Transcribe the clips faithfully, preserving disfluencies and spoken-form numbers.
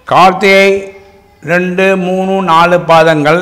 கார்த்திகை ரெண்டு மூணு நாலு பாதங்கள்,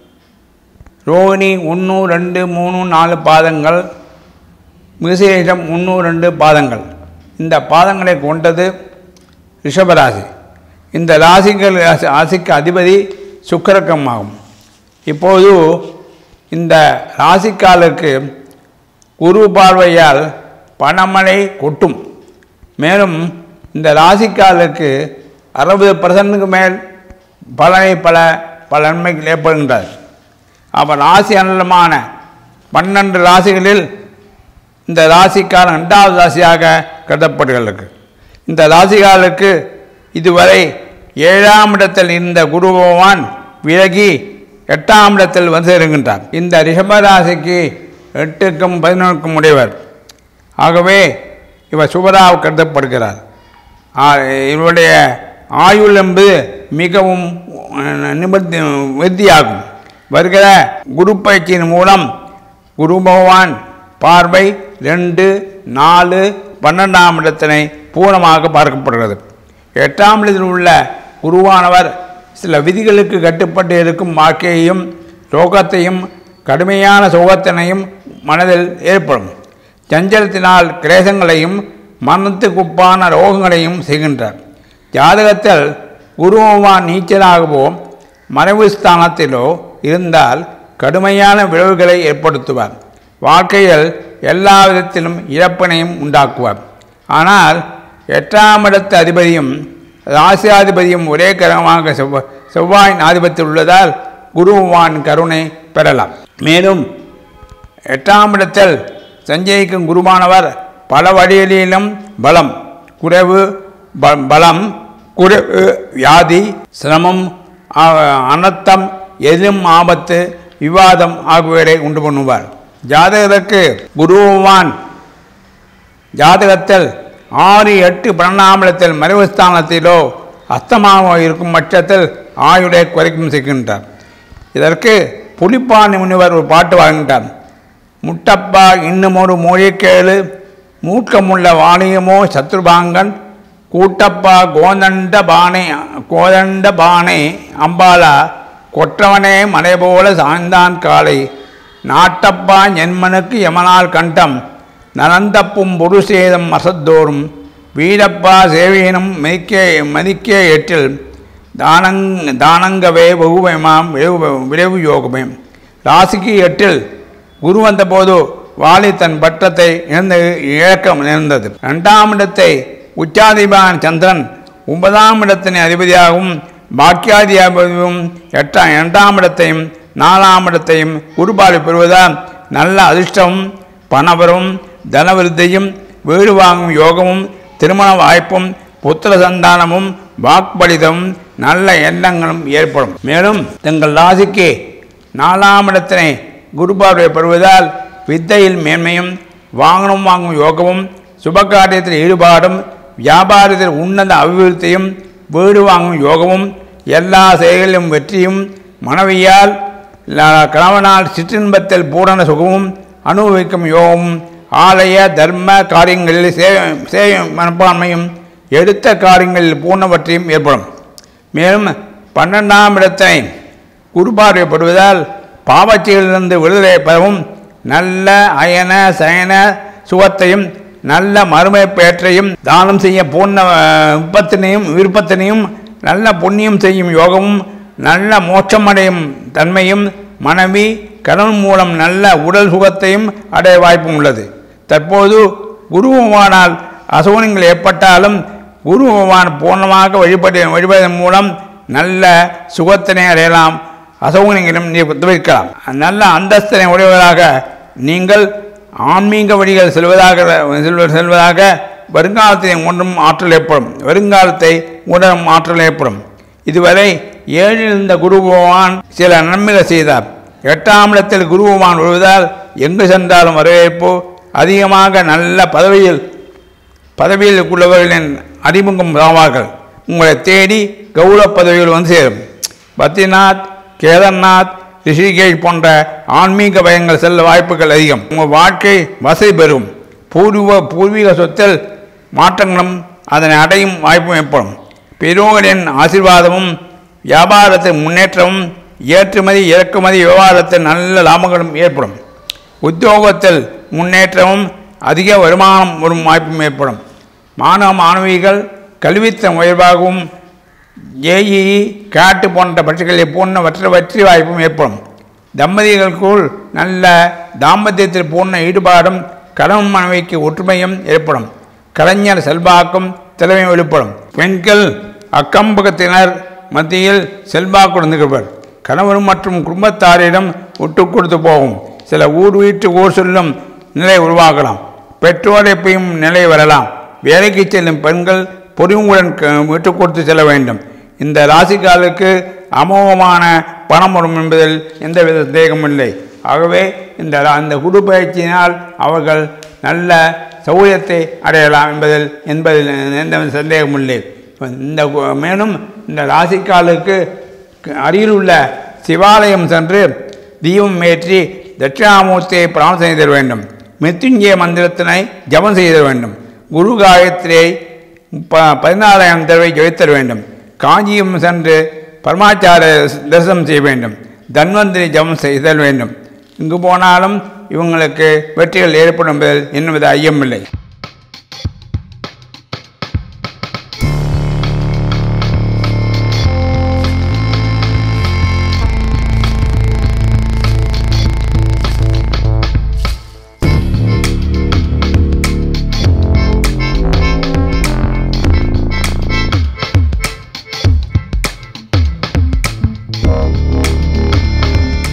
ரோகிணி ஒன்று ரெண்டு மூணு நாலு பாதங்கள், மிருகசீரிஷம் ஒன்று ரெண்டு பாதங்கள். இந்த பாதங்களை கொண்டது ரிஷபராசி. இந்த ராசிகள் ராசிக்கு அதிபதி சுக்கிரகமாகும். இப்போது இந்த ராசிக்காலுக்கு குரு பார்வையால் பணமழை கொட்டும். மேலும் இந்த ராசிக்காலுக்கு அறுபது பர்சன்ட்டுக்கு மேல் பலனை பல பல நன்மைகள் ஏற்படுகின்றது. அப்போ ராசி அனலமான பன்னெண்டு ராசிகளில் இந்த ராசிக்கால ரெண்டாவது ராசியாக கருதப்படுகிறது. இந்த ராசிகாலுக்கு இதுவரை ஏழாம் இடத்தில் இருந்த குரு பகவான் விலகி எட்டாம் இடத்தில் வந்து இருக்கின்றார். இந்த ரிஷபராசிக்கு எட்டுக்கும் பதினொன்றுக்கும் உடையவர். ஆகவே இவர் சுபராக கருதப்படுகிறார். இவருடைய ஆயுள் என்பது மிகவும் நிபர்த்தி விருத்தியாகும். வருகிற குரு பயிற்சியின் மூலம் குரு பகவான் பார்வை ரெண்டு நாலு பன்னெண்டாம் இடத்தினை பூர்ணமாக பார்க்கப்படுகிறது. எட்டாம் இடத்தில் உள்ள குருவானவர் சில விதிகளுக்கு கட்டுப்பட்டு இருக்கும் வாழ்க்கையையும் ரோகத்தையும் கடுமையான சோகத்தினையும் மனதில் ஏற்படும். சஞ்சலத்தினால் கிரேசங்களையும் மரணத்துக்குப்பான ரோகங்களையும் செய்கின்றார். ஜாதகத்தில் குரு பகவான் நீச்சலாகவோ மறைவு ஸ்தானத்திலோ இருந்தால் கடுமையான விளைவுகளை ஏற்படுத்துவார். வாழ்க்கையில் எல்லா விதத்திலும் இழப்பினையும் உண்டாக்குவார். ஆனால் எட்டாம் இடத்து அதிபதியும் ராசியாதிபதியும் ஒரே கிரகமாக செவ்வாய் செவ்வாயின் ஆதிபத்தில் உள்ளதால் குரு பகவான் கருணை பெறலாம். மேலும் எட்டாம் இடத்தில் சஞ்சயிக்கும் குருவானவர் பல வழிகளிலும் பலம் குறைவு பலம் குறைவு வியாதி சிரமம் அனர்த்தம் எதிரும் ஆபத்து விவாதம் ஆகியவரை உண்டு பண்ணுவார். ஜாதகருக்கு குரு பகவான் ஜாதகத்தில் ஆறு எட்டு பன்னெண்டாம் இடத்தில் மறைவு ஸ்தானத்திலோ அஸ்தமாக இருக்கும் பட்சத்தில் ஆயுளை குறைக்கும் செய்கின்றார். இதற்கு புலிப்பாணி முனிவர் ஒரு பாட்டு வாழ்கின்றார். முட்டப்பா இன்னும் ஒரு மொழிக்கேளு மூக்கமுள்ள வாணியமோ சத்ருபாங்கன் கூட்டப்பா கோதண்ட பானை கோதண்ட பானை அம்பாலா கொற்றவனே மலை போல சாய்ந்தான் காலை நாட்டப்பா என்மனுக்கு யமனால் கண்டம் நலந்தப்பும் புருஷேதம் அசத்தோறும் வீடப்பா சேவியனும் மெதிக்கே மதிக்கே எட்டில் தானங் தானங்கவே வகுவயமாம் விளைவு விளைவு யோகமே. ராசிக்கு எட்டில் குரு வந்தபோது வாலி தன் பட்டத்தை இழந்து இழக்க நேர்ந்தது. இரண்டாம் இடத்தை உச்சாதிபான் சந்திரன் ஒன்பதாம் இடத்தின் அதிபதியாகவும் பாக்கியாதிபதியும் எட்டாம் இரண்டாம் இடத்தையும் நாலாம் இடத்தையும் குருபாலி பெறுவதால் நல்ல அதிர்ஷ்டமும் பணவரும் தனவிருத்தியும் வீடு வாங்கும் யோகமும் திருமண வாய்ப்பும் புத்திர சந்தானமும் வாக்பலிதமும் நல்ல எண்ணங்களும் ஏற்படும். மேலும் தங்கள் ராசிக்கு நாலாம் இடத்தினை குருபார்வை பெறுவதால் வித்தையில் மேன்மையும் வாங்கணும் வாங்கும் யோகமும் சுபகாரியத்தில் ஈடுபாடும் வியாபாரத்தில் உன்னத அபிவிருத்தியும் வீடு வாங்கும் யோகமும் எல்லா செயல்களிலும் வெற்றியும் மனைவியால் கணவனால் சிற்றின்பத்தில் பூரண சுகமும் அனுபவிக்கும் யோகமும் ஆலய தர்ம காரியங்களில் சேவை சேவை மனப்பான்மையும் எடுத்த காரியங்களில் பூர்ணவற்றையும் ஏற்படும். மேலும் பன்னெண்டாம் இடத்தை குருபார்வைப்படுவதால் பாவச்சையிலிருந்து விடுதலை பெறவும் நல்ல அயன சயன சுகத்தையும் நல்ல மறுமை பேற்றையும் தானம் செய்ய பூர்ண விருப்பத்தினையும் விருப்பத்தினையும் நல்ல புண்ணியம் செய்யும் யோகமும் நல்ல மோட்சமடையும் தன்மையும் மனைவி கணவன் மூலம் நல்ல உடல் சுகத்தையும் அடைய வாய்ப்பும் உள்ளது. தற்போது குரு பகவானால் அசௌகரியங்கள் ஏற்பட்டாலும் குரு பகவான் பூர்ணமாக வழிபட வழிபடுவதன் மூலம் நல்ல சுகத்தினை அடையலாம், அசௌகரியங்களும் தவிர்க்கலாம். நல்ல அந்தஸ்தினை உடையவராக நீங்கள் ஆன்மீக வழிகள் செல்வதாக செல்வதாக வருங்காலத்தை ஒன்றும் ஆற்றல் ஏற்படும் வருங்காலத்தை உணரும் ஆற்றல் ஏற்படும். இதுவரை ஏழில் இருந்த குரு பகவான் சில நன்மைகள் செய்தார். எட்டாம் இடத்தில் குரு பகவான் வருவதால் எங்கு சென்றாலும் வரவேற்பு அதிகமாக நல்ல பதவியில் பதவியில் உள்ளவர்களின் அறிமுகம் ஆவார்கள். உங்களை தேடி கௌரவ பதவிகள் வந்து சேரும். பத்ரிநாத் கேதார்நாத் ரிஷிகேஷ் போன்ற ஆன்மீக பயங்கள் செல்ல வாய்ப்புகள் அதிகம். உங்கள் வாழ்க்கை வசதி பெறும். பூர்வ பூர்வீக சொத்தில் மாற்றங்களும் அதனை அடையும் வாய்ப்பும் ஏற்படும். பெரியோர்களின் ஆசீர்வாதமும் வியாபாரத்தின் முன்னேற்றமும் ஏற்றுமதி இறக்குமதி வியாபாரத்தில் நல்ல லாபங்களும் ஏற்படும். உத்தியோகத்தில் முன்னேற்றமும் அதிக வருமானம் வரும் வாய்ப்பும் ஏற்படும். மாணவ மாணவிகள் கல்வித்தன் உயர்வாகவும் ஏஇஇ கேட்டு போன்ற பட்சங்களை போன்றவற்றை வெற்றி வாய்ப்பும் ஏற்படும். தம்பதிகளுக்குள் நல்ல தாம்பத்தியத்தில் பூர்ண ஈடுபாடும் கணவன் மனைவிக்கு ஒற்றுமையும் ஏற்படும். கலைஞர் செல்வாக்கும் திறமை வெளிப்படும். பெண்கள் அக்கம்பக்கத்தினர் மத்தியில் செல்வாக்குடன் நிகழ்வர். கணவர் மற்றும் குடும்பத்தாரிடம் விட்டு கொடுத்து போகும். சில ஊர் வீட்டு ஊர் சொல்லும் நிலை உருவாகலாம். பெற்றோரை பெய்யும் நிலை வரலாம். வேலைக்கு செல்லும் பெண்கள் பொறுமையுடன் விட்டு கொடுத்து செல்ல வேண்டும். இந்த ராசிக்காலுக்கு அமோகமான பணம் வரும் என்பதில் எந்தவித சந்தேகமில்லை. ஆகவே இந்த அந்த குரு பயிற்சியினால் அவர்கள் நல்ல சௌகரியத்தை அடையலாம் என்பதில் என்பதில் எந்த சந்தேகமில்லை. இந்த மேலும் இந்த ராசிக்காலுக்கு அருகிலுள்ள சிவாலயம் சென்று தீபம் ஏற்றி தட்சிணாமூர்த்தியை பிரார்த்தனை செய்த வேண்டும். மிருத்யுஞ்சய மந்திரத்தினை ஜபம் செய்த வேண்டும். குரு காயத்ரியை ப பதினாறாயிரம் தடவை ஜெயித்தல் வேண்டும். காஞ்சியம் சென்று பரமாச்சார தரிசனம் செய்ய வேண்டும். தன்வந்திரி ஜபம் செய்தல் வேண்டும். இங்கு போனாலும் இவங்களுக்கு வெற்றிகள் ஏற்படும் என்பதில் இன்னும் ஐயமில்லை.